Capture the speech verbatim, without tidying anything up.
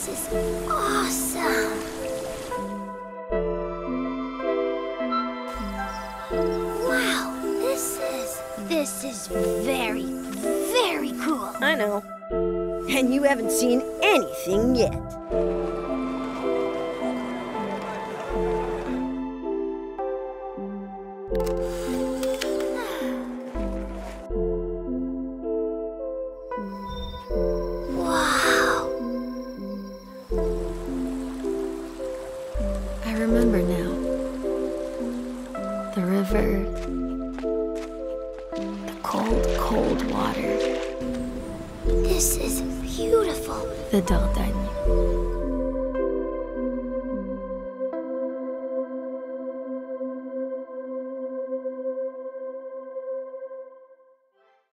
is awesome. Wow, this is... This is very, very cool. I know. And you haven't seen anything yet. Wow. I remember now. The river. The cold, cold water. This is beautiful. The Dordogne.